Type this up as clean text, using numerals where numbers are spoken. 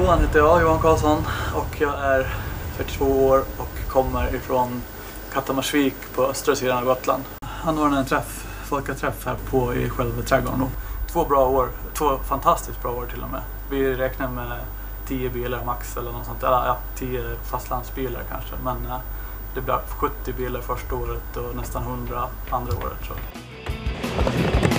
Johan heter jag, Johan Karlsson, och jag är 42 år och kommer ifrån Kattamarsvik på östra sidan av Gotland. Han har en folkaträff här på i själva trädgården. 2 bra år, 2 fantastiskt bra år till och med. Vi räknar med 10 bilar max eller något sånt, ja 10 fastlandsbilar kanske, men det blev 70 bilar första året och nästan 100 andra året tror jag.